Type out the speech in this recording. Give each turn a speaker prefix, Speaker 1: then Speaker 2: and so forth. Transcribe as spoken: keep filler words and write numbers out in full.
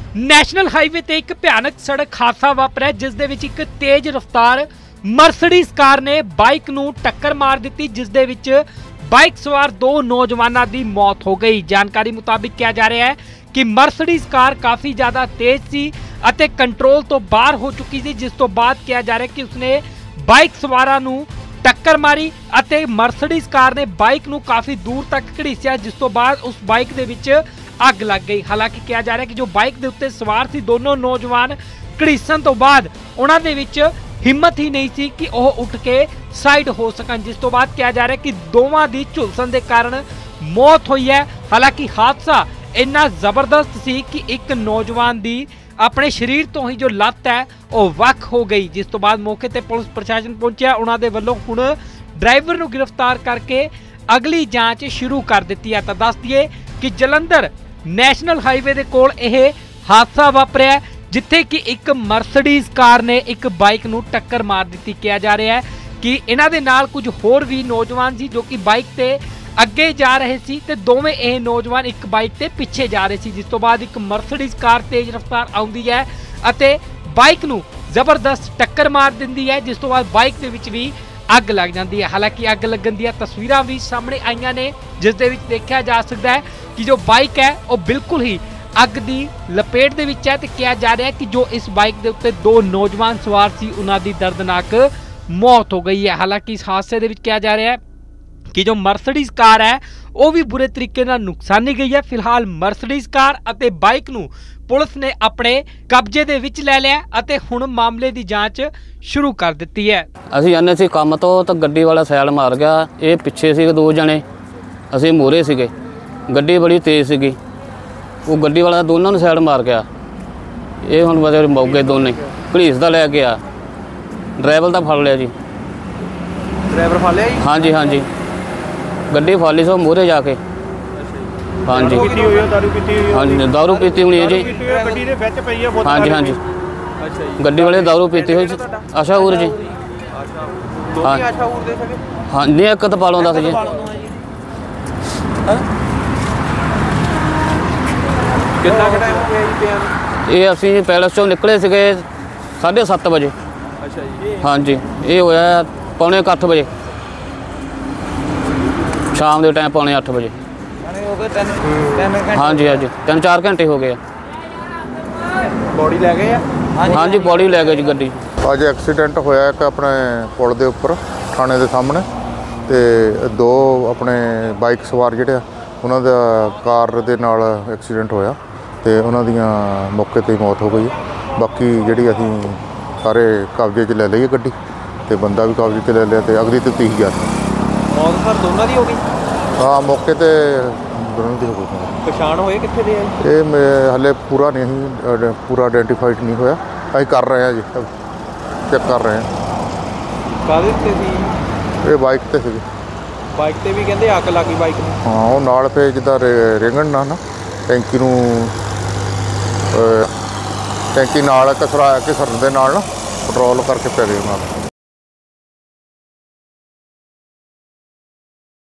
Speaker 1: National highway ਤੇ ਇੱਕ ਭਿਆਨਕ ਸੜਕ ਹਾਦਸਾ ਵਾਪਰਿਆ ਜਿਸ ਦੇ ਵਿੱਚ ਇੱਕ ਤੇਜ਼ ਰਫ਼ਤਾਰ ਮਰਸੀਡੀਜ਼ ਕਾਰ ਨੇ ਬਾਈਕ ਨੂੰ ਟੱਕਰ ਮਾਰ ਦਿੱਤੀ, ਜਿਸ ਦੇ ਵਿੱਚ ਬਾਈਕ ਸਵਾਰ ਦੋ ਨੌਜਵਾਨਾਂ ਦੀ ਮੌਤ ਹੋ ਗਈ। ਜਾਣਕਾਰੀ ਮੁਤਾबिक ਕਿਹਾ ਜਾ ਰਿਹਾ ਹੈ ਕਿ ਮਰਸੀਡੀਜ਼ ਕਾਰ ਕਾਫੀ ਜ਼ਿਆਦਾ ਤੇਜ਼ ਸੀ ਅਤੇ ਕੰਟਰੋਲ ਤੋਂ ਬਾਹਰ ਹੋ ਚੁੱਕੀ ਸੀ, ਜਿਸ ਤੋਂ ਬਾਅਦ ਕਿਹਾ ਜਾ ਰਿਹਾ ਕਿ ਉਸਨੇ ਬਾਈਕ ਸਵਾਰਾਂ ਨੂੰ टक्कर मारी ਅਤੇ मर्सिडीज कार ने बाइक ਨੂੰ काफी दूर तक घड़ीसिया, जिस तो बाद उस बाइक ਦੇ ਵਿੱਚ ਅੱਗ ਲੱਗ ਗਈ। ਹਾਲਾਂਕਿ ਕਿਹਾ ਜਾ ਰਿਹਾ ਕਿ ਜੋ ਬਾਈਕ ਦੇ ਉੱਤੇ ਸਵਾਰ ਸੀ ਦੋਨੋਂ ਨੌਜਵਾਨ ਘੜੀਸਣ ਤੋਂ ਬਾਅਦ ਉਹਨਾਂ ਦੇ ਵਿੱਚ ਹਿੰਮਤ ਹੀ ਨਹੀਂ ਸੀ ਕਿ ਉਹ ਉੱਠ ਕੇ ਸਾਈਡ ਹੋ ਸਕਣ, ਜਿਸ ਤੋਂ ਬਾਅਦ ਕਿਹਾ ਜਾ ਰਿਹਾ ਕਿ ਦੋਵਾਂ ਦੀ ਝੁਲਸਣ ਦੇ ਕਾਰਨ ਮੌਤ ਹੋਈ ਹੈ। ਹਾਲਾਂਕਿ ਹਾਦਸਾ ਇੰਨਾ ਜ਼ਬਰਦਸਤ ਸੀ ਕਿ ਇੱਕ ਨੌਜਵਾਨ ਦੀ ਆਪਣੇ शरीर तो ही जो लत है वह वख हो गई, जिस तो बाद मौके ते पुलिस प्रशासन पहुंचा। उन्होंने वालों हुण ड्राइवर नूं गिरफ्तार करके अगली जांच शुरू कर दी है। तो दस दिए कि जलंधर नैशनल हाईवे के कोल यह हादसा वापरिया जिथे कि एक मर्सिडीज कार ने एक बाइक नूं टक्कर मार दी। कहा जा रहा है कि इन्हां दे नाल कुछ होर भी नौजवान सी जो कि बाइक ते अगे जा रहे सी ते दोवें यह नौजवान एक बाइक ते पिछे जा रहे सी, जिस तो बाद एक मर्सिडीज कार तेज रफ्तार आउंदी है अते बाइक नूं जबरदस्त टक्कर मार दिंदी है, जिस तो बाद बाइक दे विच भी अग लग जाती है। हालांकि अग लगन दी तस्वीरां भी सामने आईयां ने, जिस दे विच देखा जा सकता है कि जो बाइक है वह बिल्कुल ही अग की लपेट दे विच है। ते कहा जा रहा है कि जो इस बाइक के उत्ते दो नौजवान सवार सी उन्हां दी दर्दनाक मौत हो गई है। हालांकि इस हादसे दे विच कहा जा रहा है कि जो मर्सिडीज कार है वह भी बुरे तरीके नाल नुकसानी गई है। फिलहाल मर्सिडीज कार अते बाइक नूं पुलिस ने अपने कब्जे दे विच ले लिया अते हुण मामले की जांच शुरू कर दी है।
Speaker 2: असीं आने सी काम तो तो गड्डी वाला सैड मार गया, ये पिछे सी दो जने, असीं मूहरे सीगे, गड्डी बड़ी तेज़ सीगी, वो गड्डी वाला दोनों नूं सैड मार गया। ये हुण बदे मौके दोने घड़ीसदा लै गया, ड्राइवर दा फड़ लिया जी।
Speaker 3: ड्राइवर फड़ लिया जी?
Speaker 2: हाँ जी हाँ जी, गड्डी फड़ ली सो मूहरे जाके। हाँ जी हाँ जी, दारू पीती हुई है जी। हाँ जी हाँ जी, गड्डी वाले दारू पीती हुई आशाऊर जी। हाँ हाँ नहीं, एक तो पालों दस जी। ये असी पैलेस चों निकले सीगे साढ़े सत्त बजे। हाँ जी, ये होया पौने अठ बजे शाम के टाइम, पौने अठ बजे। हाँ जी हाँ जी, तीन चार घंटे हो गए।
Speaker 3: बॉडी लै गए?
Speaker 2: हाँ जी, बॉडी लै गए जी गड्डी।
Speaker 4: अज एक्सीडेंट होया एक अपने पुल के उपर थाने के सामने, तो दो अपने बाइक सवार जिहड़े उन्हां दा कार दे नाल एक्सीडेंट होया तो उन्हां दियां मौके ते मौत हो गई। बाकी जिहड़ी असीं सारे कब्जे च ले लई गड्डी ते बंदा भी कब्जे च ले लिया, तो अगली तफ्तीश जारी।
Speaker 3: मौत सर दोनों दी हो गई?
Speaker 4: हाँ, मौके ते दोनों दी हो गई।
Speaker 3: पछाण होए कित्थे दे?
Speaker 4: ये मैं हले पूरा नहीं पूरा आइडेंटिफाइड नहीं होया, असीं कर रहे हैं जी, चेक कर रहे हैं।
Speaker 3: काहदे ते सी?
Speaker 4: ये बाइक ते सी।
Speaker 3: बाइक ते भी कहंदे अग लग गई बाइक नूं?
Speaker 4: हाँ, वो नाल पे जिद्दां रेंगण ना ना टैंकी नूं टैंकी नाल कसरा घिसरन दे नाल ना पेट्रोल करके पै गए नाल।